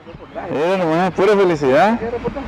Nomás, pura felicidad.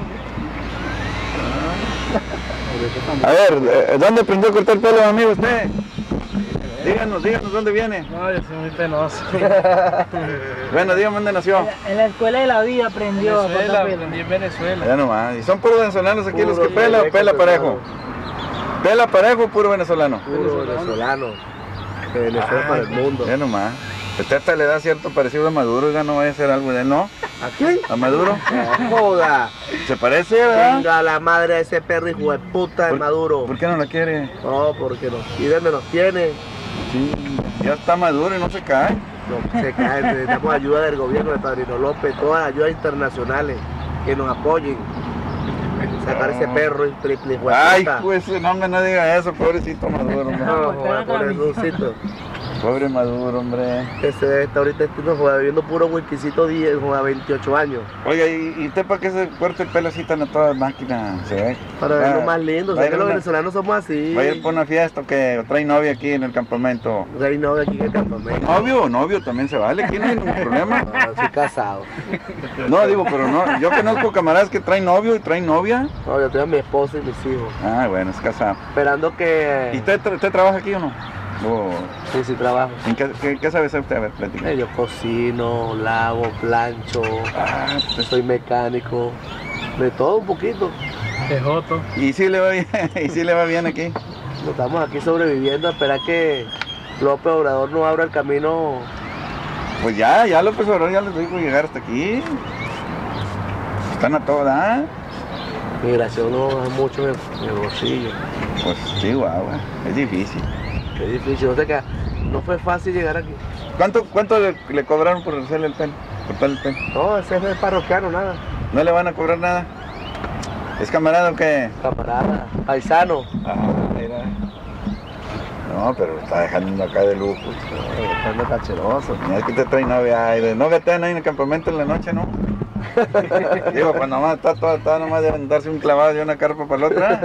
A ver, ¿dónde aprendió a cortar pelo, amigo, usted? Díganos dónde viene. No, yo soy muy penoso. Bueno, dígame dónde nació. En la escuela de la vida aprendió a cortar pelo. Aprendí en Venezuela. Ya nomás. ¿Y son puros venezolanos aquí los que pela o pela parejo? ¿Pela parejo o puro venezolano? Puro venezolano. De Venezuela para el mundo. Ya nomás. Usted hasta le da cierto parecido a Maduro, ya no vaya a ser algo de él, ¿no? ¿A quién? ¿A Maduro? No joda. ¿Se parece, verdad? Venga la madre de ese perro hijo de puta de Maduro. ¿Por qué no la quiere? No, porque nos piden, nos tiene. Sí, ya está Maduro y no se cae. No se cae, necesitamos ayuda del gobierno de Padrino López, todas las ayudas internacionales que nos apoyen. Sacar ese perro y triple hijo de Ay, puta. pues no me diga eso, pobrecito Maduro, hombre. No, joda, pobrecito. Pobre Maduro, hombre. Ese está ahorita viviendo puro whiskycito 10, joda, 28 años. Oiga, ¿y usted para qué se corta el pelo así tan a toda máquina? ¿Se ve? Para verlo más lindo, va a sé que ir los una- venezolanos somos así. ¿Va a ir por una fiesta o qué? ¿O trae novia aquí en el campamento? Hay novia aquí en el campamento. Novio también se vale, aquí no hay ningún problema. No, soy casado. No, digo, pero no, yo conozco camaradas que traen novio y traen novia. No, yo tengo a mi esposa y mis hijos. Ah, bueno, es casado. Esperando que... ¿Y usted trabaja aquí o no? Oh. Sí, trabajo. ¿En qué sabe hacer usted? A ver, platica. Yo cocino, lavo, plancho, soy mecánico, de todo un poquito. De Joto. ¿Y si le va bien? ¿Y si le va bien aquí? Estamos aquí sobreviviendo a esperar que López Obrador nos abra el camino. Pues ya López Obrador ya les dijo llegar hasta aquí. Están a toda. Migración no baja mucho en el bolsillo. Pues Chihuahua, es difícil. Es difícil, o sea que no fue fácil llegar aquí. ¿Cuánto le cobraron por hacerle el pelo? Cortarle el pelo. No, ese es parroquiano, nada. ¿No le van a cobrar nada? ¿Es camarada o qué? Camarada, paisano. Mira. No, pero está dejando acá de lujo. Estando cacheroso. Mira que te trae novia. Y de novia te dan ahí en el campamento en la noche, ¿no? Digo, pues nomás está nomás de darse un clavado de una carpa para la otra.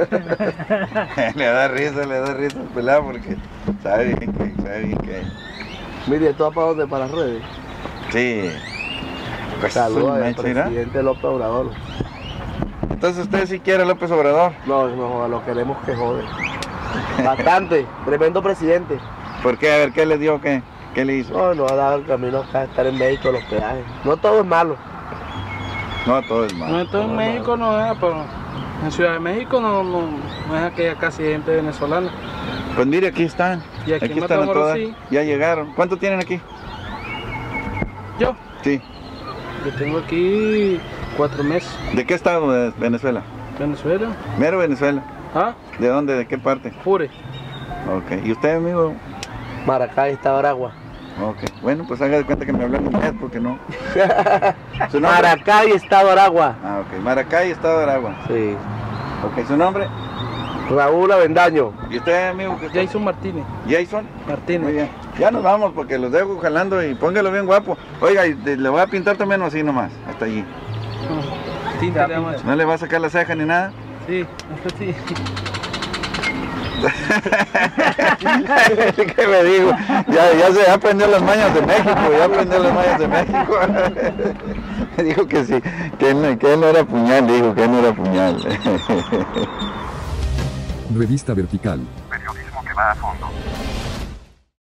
le da risa el pelado porque sabe bien que. Mire, ¿esto va para dónde? Para las redes. Sí. Pues Saludos al mecha, mira. presidente López Obrador. Entonces usted sí quiere a López Obrador. No, lo queremos que jode. Bastante, tremendo presidente. ¿Por qué? A ver, ¿qué le dio? ¿Qué le hizo? No, nos ha dado el camino acá, estar en México, los peajes. No todo es malo. No, todo es No, malo. entonces en México no es, pero en Ciudad de México no es aquella casi gente venezolana. Pues mire, aquí están. Y aquí en están a Matamoros todas. sí. Ya llegaron. ¿Cuánto tienen aquí? Yo Sí. tengo aquí 4 meses. ¿De qué estado de Venezuela? Venezuela. Mero Venezuela. Ah, ¿De dónde? ¿De qué parte? Jure. Ok. ¿Y usted, amigo? Maracay, Estado Aragua. Ok. Bueno, pues haga de cuenta que me hablan inglés porque no. ¿Su nombre? Maracay, Estado Aragua. Ah, ok. Maracay, estado de Aragua. Sí. Ok. ¿Su nombre? Raúl Avendaño. ¿Y usted, amigo? Jason Martínez. Jason. Martínez. Muy bien. Ya nos vamos porque los dejo jalando y póngalo bien guapo. Oiga, y le voy a pintar también así nomás, hasta allí. Tinta le llama. ¿No le va a sacar la ceja ni nada? Sí, esto sí. ¿Qué me digo? Ya aprendió las mañas de México, Dijo que sí, que él no era puñal, dijo que él no era puñal. Revista Vertical. Periodismo que va a fondo.